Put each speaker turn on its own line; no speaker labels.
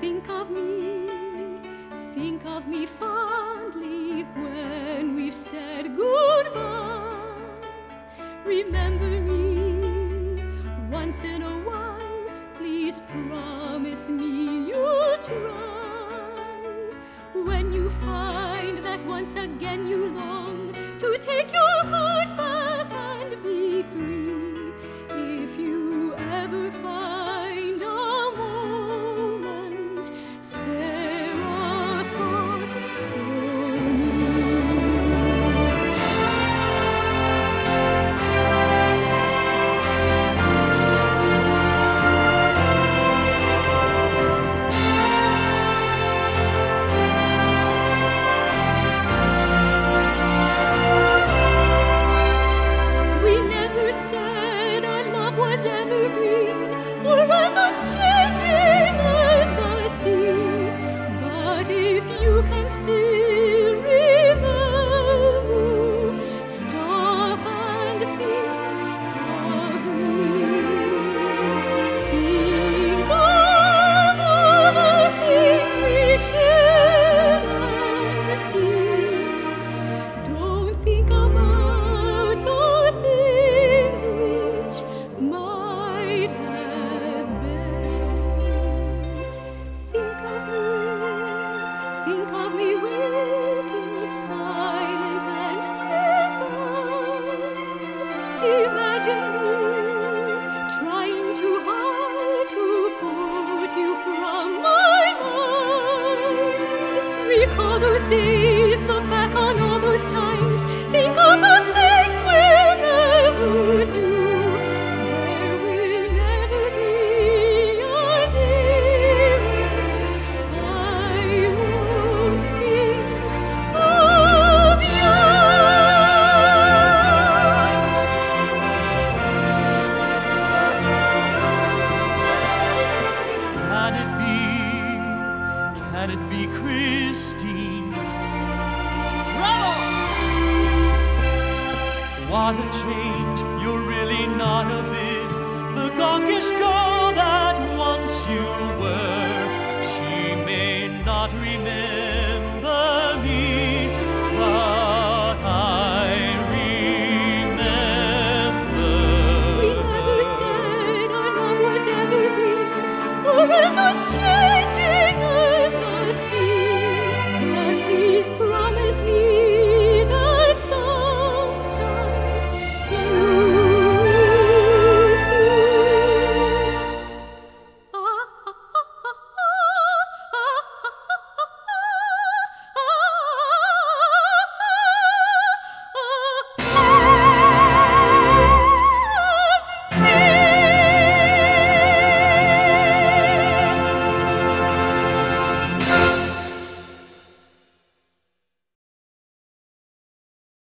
think of me fondly when we've said goodbye. Remember me once in a while, please promise me you'll try. When you find that once again you long to take your heart back and be free, if you ever find